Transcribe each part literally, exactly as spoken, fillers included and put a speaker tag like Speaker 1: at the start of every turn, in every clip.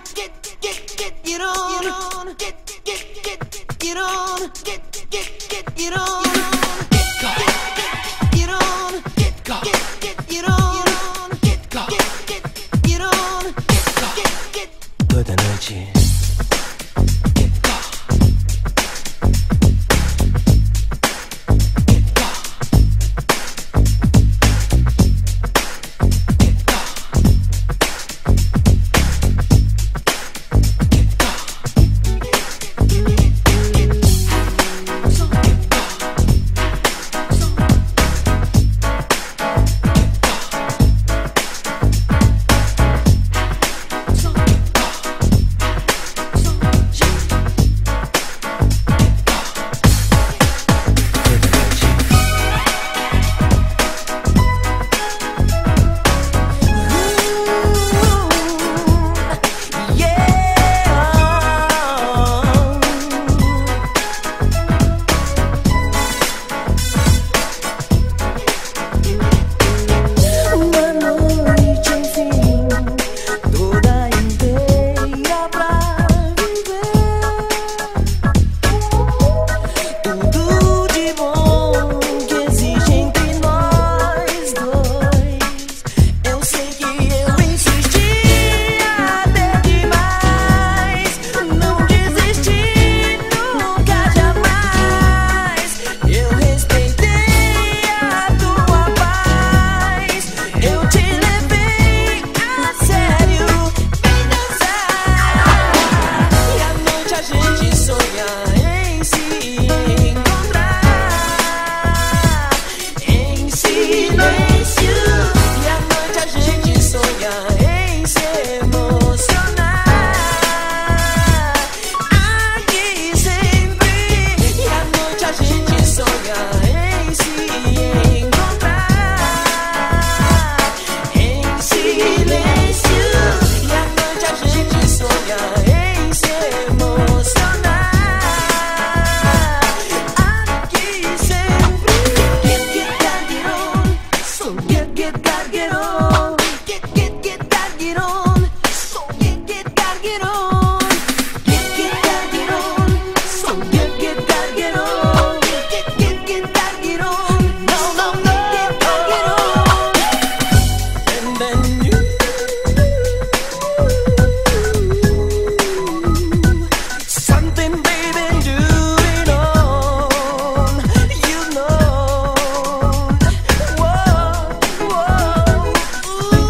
Speaker 1: Ooh.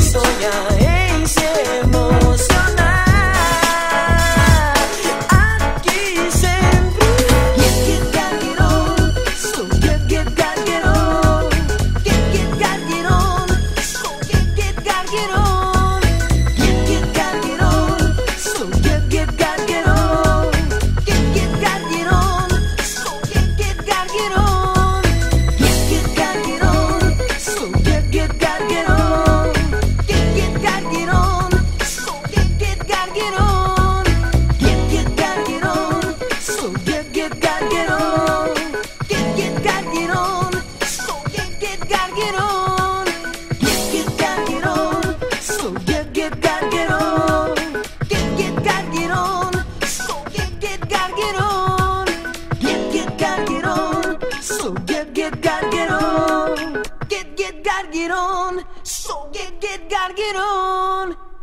Speaker 1: sonha em se emocionar. Aqui sempre get, get, gotta get on. So get, get, gotta get on. Get, get, gotta get on. So get, get, gotta get on. Get, get, gotta get on. So get, get, gotta get on. Get, get, gotta get on. So get, get, gotta get on. Get, get, gotta get on. So get, get, gotta get on. Get, get, gotta get on. So get, get, gotta get on. Get, get, gotta get on. So get, get, gotta get on. Get, get, gotta get on. So get, get, gotta get on. Get, get, gotta get on. So get, get, gotta get on. Get, get, gotta get on. So get, get, gotta get on. Get, get, gotta get on. So get, get, gotta get on. Get, get, gotta get on. So get, get, gotta get on.